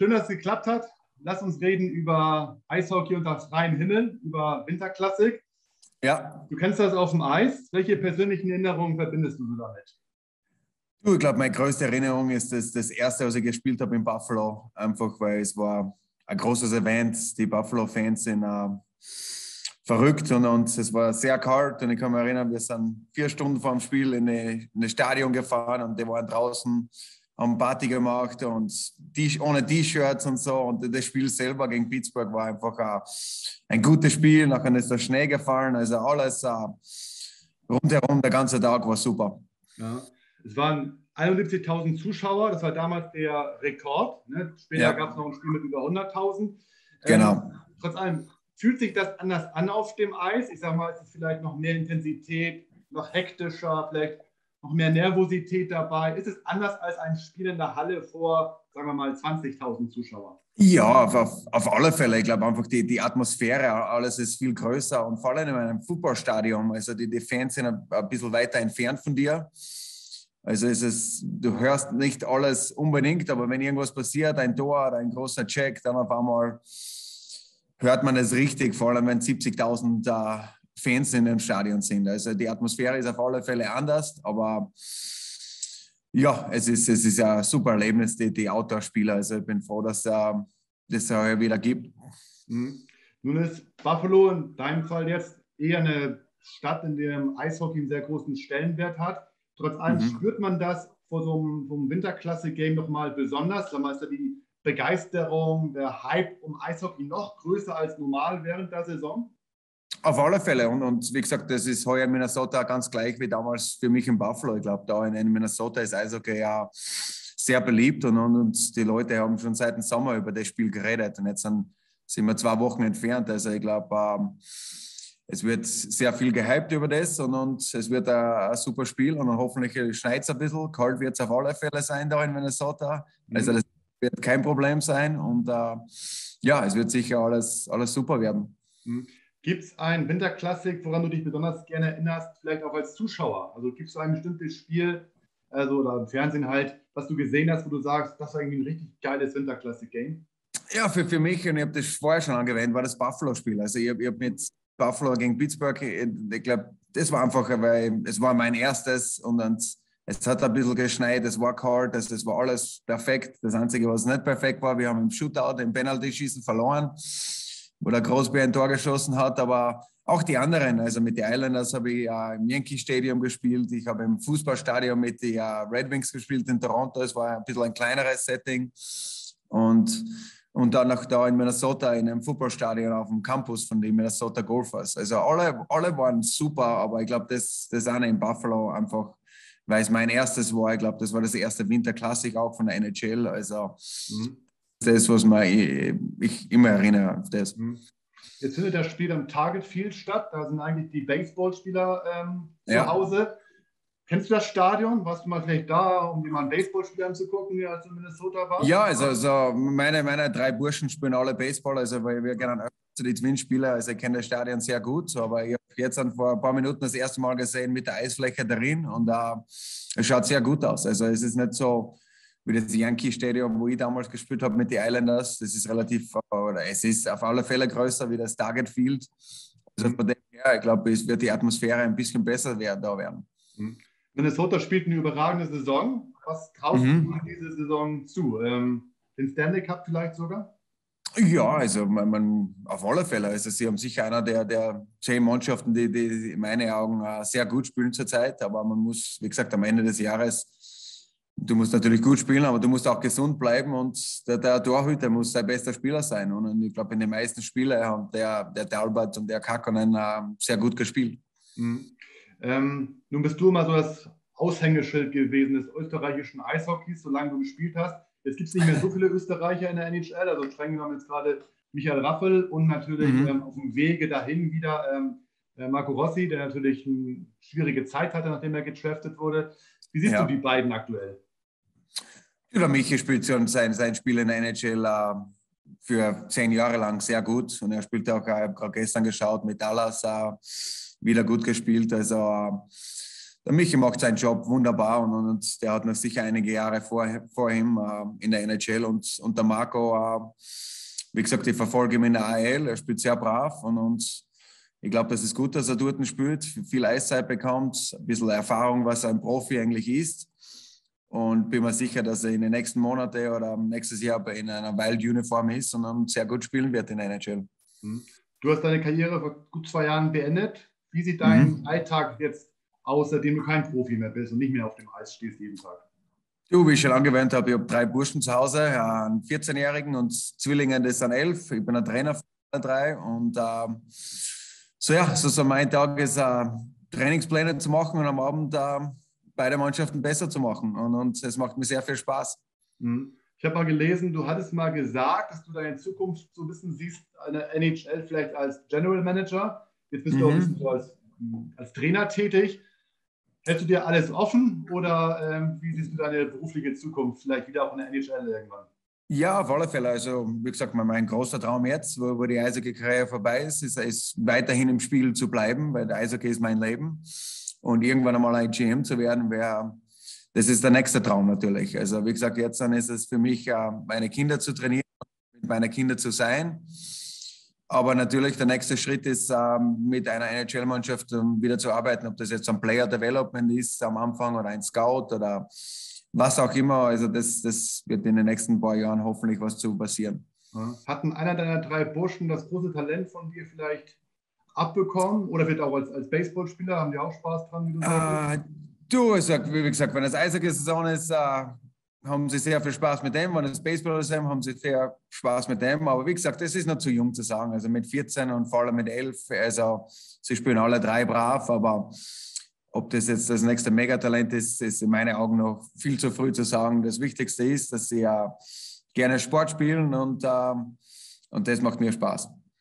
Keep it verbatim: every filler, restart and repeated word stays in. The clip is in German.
schön, dass es geklappt hat. Lass uns reden über Eishockey unter freiem Himmel, über Winterklassik. Ja. Du kennst das auf dem Eis. Welche persönlichen Erinnerungen verbindest du so damit? Du, ich glaube, meine größte Erinnerung ist das, das erste, was ich gespielt habe in Buffalo. Einfach, weil es war ein großes Event. Die Buffalo-Fans sind äh, verrückt und, und es war sehr kalt. Und ich kann mich erinnern, wir sind vier Stunden vor dem Spiel in ein Stadion gefahren und die waren draußen, haben Party gemacht und die, ohne T-Shirts und so. Und das Spiel selber gegen Pittsburgh war einfach ein, ein gutes Spiel. Nachher ist der Schnee gefallen. Also alles äh, rundherum, der ganze Tag war super. Ja. Es waren einundsiebzigtausend Zuschauer, das war damals der Rekord. Ne? Später Ja. gab es noch ein Spiel mit über hunderttausend. Genau. Ähm, trotz allem, fühlt sich das anders an auf dem Eis? Ich sage mal, es ist vielleicht noch mehr Intensität, noch hektischer, vielleicht noch mehr Nervosität dabei. Ist es anders als ein Spiel in der Halle vor, sagen wir mal, zwanzigtausend Zuschauern? Ja, auf, auf, auf alle Fälle. Ich glaube einfach, die, die Atmosphäre, alles ist viel größer und vor allem in einem Fußballstadion. Also die, die Fans sind ein, ein bisschen weiter entfernt von dir. Also es ist, du hörst nicht alles unbedingt, aber wenn irgendwas passiert, ein Tor oder ein großer Check, dann auf einmal hört man es richtig, vor allem wenn siebzigtausend äh, Fans in dem Stadion sind. Also die Atmosphäre ist auf alle Fälle anders, aber ja, es ist, es ist ein super Erlebnis, die, die Outdoor-Spiele. Also ich bin froh, dass äh, das äh, wieder gibt. Mhm. Nun ist Buffalo in deinem Fall jetzt eher eine Stadt, in der Eishockey einen sehr großen Stellenwert hat. Trotz allem Mhm. spürt man das vor so einem, so einem Winterklasse-Game nochmal besonders. Da ist ja die Begeisterung, der Hype um Eishockey noch größer als normal während der Saison. Auf alle Fälle. Und, und wie gesagt, das ist heuer in Minnesota ganz gleich wie damals für mich in Buffalo. Ich glaube, da in, in Minnesota ist Eishockey ja sehr beliebt und, und, und die Leute haben schon seit dem Sommer über das Spiel geredet. Und jetzt sind, sind wir zwei Wochen entfernt. Also ich glaube, ähm, es wird sehr viel gehypt über das und, und es wird ein, ein super Spiel und hoffentlich schneit es ein bisschen. Kalt wird es auf alle Fälle sein da in Minnesota. Also das wird kein Problem sein und äh, ja, es wird sicher alles, alles super werden. Mhm. Gibt es ein Winterklassik, woran du dich besonders gerne erinnerst, vielleicht auch als Zuschauer? Also gibt es ein bestimmtes Spiel, also oder im Fernsehen halt, was du gesehen hast, wo du sagst, das war irgendwie ein richtig geiles Winterklassik-Game? Ja, für, für mich, und ich habe das vorher schon angewendet, war das Buffalo-Spiel. Also ich habe hab mit Buffalo gegen Pittsburgh, ich glaube, das war einfach, weil es war mein erstes und dann, es hat ein bisschen geschneit, es war kalt, es, es war alles perfekt. Das Einzige, was nicht perfekt war, wir haben im Shootout, im Penalty-Schießen verloren, wo der Crosby ein Tor geschossen hat, aber auch die anderen, also mit den Islanders habe ich äh, im Yankee Stadium gespielt, ich habe im Fußballstadion mit den äh, Red Wings gespielt in Toronto, es war ein bisschen ein kleineres Setting und Und dann noch da in Minnesota in einem Fußballstadion auf dem Campus von den Minnesota Golfers. Also alle, alle waren super, aber ich glaube, das, das eine in Buffalo einfach, weil es mein erstes war. Ich glaube, das war das erste Winterklassik auch von der N H L. Also Mhm. das, was man, ich, ich immer erinnere auf das. Mhm. Jetzt findet das Spiel am Target Field statt. Da sind eigentlich die Baseballspieler ähm, zu Ja. Hause. Kennst du das Stadion? Warst du mal vielleicht da, um dir mal einen Baseballspieler anzugucken, als du in Minnesota warst? Ja, also, also meine, meine drei Burschen spielen alle Baseball, also weil wir gerne zu den Twins spielen, also ich kenne das Stadion sehr gut, so, aber ich habe jetzt vor ein paar Minuten das erste Mal gesehen mit der Eisfläche darin und uh, es schaut sehr gut aus. Also es ist nicht so wie das Yankee Stadium, wo ich damals gespielt habe mit den Islanders. Das ist relativ, oder es ist auf alle Fälle größer wie das Target Field. Also Mhm. von dem her, ich glaube, es wird die Atmosphäre ein bisschen besser werden, da werden. Mhm. Minnesota spielt eine überragende Saison. Was traust du Mhm. ihnen diese Saison zu? Ähm, den Stanley Cup vielleicht sogar? Ja, also man, man, auf alle Fälle. Also sie haben sicher einer der, der zehn Mannschaften, die, die in meinen Augen uh, sehr gut spielen zurzeit. Aber man muss, wie gesagt, am Ende des Jahres, du musst natürlich gut spielen, aber du musst auch gesund bleiben und der, der Torhüter muss sein bester Spieler sein. Und ich glaube, in den meisten Spielen haben der, der Talbot und der Kakkonen uh, sehr gut gespielt. Mhm. Ähm, nun bist du immer so das Aushängeschild gewesen des österreichischen Eishockeys, solange du gespielt hast. Jetzt gibt es nicht mehr so viele Österreicher in der N H L, also streng genommen jetzt gerade Michael Raffel und natürlich Mhm. ähm, auf dem Wege dahin wieder ähm, äh, Marco Rossi, der natürlich eine schwierige Zeit hatte, nachdem er gedraftet wurde. Wie siehst du die Ja. beiden aktuell? Der Michi spielt schon sein, sein Spiel in der N H L uh, für zehn Jahre lang sehr gut. Und er spielt auch, ich habe gerade gestern geschaut, mit Dallas uh, wieder gut gespielt. Also uh, der Michi macht seinen Job wunderbar und, und der hat noch sicher einige Jahre vor, vor ihm äh, in der N H L und, und der Marco, äh, wie gesagt, ich verfolge ihn in der A L, er spielt sehr brav und, und ich glaube, das ist gut, dass er dort spielt, viel Eiszeit bekommt, ein bisschen Erfahrung, was ein Profi eigentlich ist. Und bin mir sicher, dass er in den nächsten Monaten oder nächstes Jahr in einer Wild-Uniform ist und dann sehr gut spielen wird in der N H L. Du hast deine Karriere vor gut zwei Jahren beendet. Wie sieht dein mhm. Alltag jetzt aus, seitdem du kein Profi mehr bist und nicht mehr auf dem Eis stehst jeden Tag? Du, wie ich schon angewöhnt habe, ich habe drei Burschen zu Hause, einen vierzehnjährigen und Zwillinge, das sind elf. Ich bin ein Trainer von drei und äh, so ja, so, so mein Tag ist, äh, Trainingspläne zu machen und am Abend äh, beide Mannschaften besser zu machen. Und, und es macht mir sehr viel Spaß. Ich habe mal gelesen, du hattest mal gesagt, dass du deine Zukunft so ein bisschen siehst, eine N H L vielleicht als General Manager. Jetzt bist mhm. du auch ein bisschen so als, als Trainer tätig. Hältst du dir alles offen oder ähm, wie siehst du deine berufliche Zukunft? Vielleicht wieder auch in der N H L irgendwann? Ja, auf alle Fälle. Also, wie gesagt, mein großer Traum jetzt, wo, wo die Eishockey-Karriere vorbei ist, ist, ist weiterhin im Spiel zu bleiben, weil der Eishockey ist mein Leben. Und irgendwann einmal ein G M zu werden, wäre, das ist der nächste Traum natürlich. Also, wie gesagt, jetzt dann ist es für mich, meine Kinder zu trainieren, mit meinen Kindern zu sein. Aber natürlich der nächste Schritt ist, mit einer N H L-Mannschaft wieder zu arbeiten, ob das jetzt ein Player Development ist am Anfang oder ein Scout oder was auch immer, also das, das wird in den nächsten paar Jahren hoffentlich was zu passieren. Hatten einer deiner drei Burschen das große Talent von dir vielleicht abbekommen oder wird auch als, als Baseballspieler, haben die auch Spaß dran? Wie du, äh, du also, wie gesagt, wenn das Eishockey-Saison ist, äh, haben sie sehr viel Spaß mit dem, wenn das Baseball ist, haben sie sehr Spaß mit dem, aber wie gesagt, das ist noch zu jung zu sagen, also mit vierzehn und vor allem mit elf, also sie spielen alle drei brav, aber ob das jetzt das nächste Megatalent ist, ist in meinen Augen noch viel zu früh zu sagen. Das Wichtigste ist, dass sie ja gerne Sport spielen und, äh, und das macht mir Spaß.